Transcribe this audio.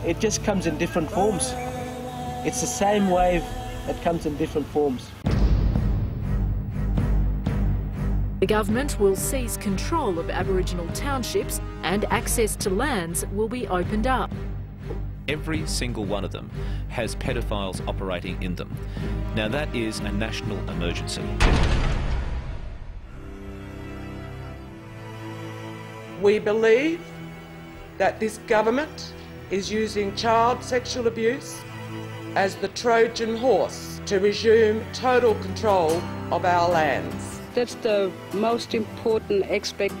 it just comes in different forms. It's the same wave that comes in different forms. The government will seize control of Aboriginal townships and access to lands will be opened up. Every single one of them has pedophiles operating in them. Now that is a national emergency. We believe that this government is using child sexual abuse as the Trojan horse to resume total control of our lands. That's the most important aspect.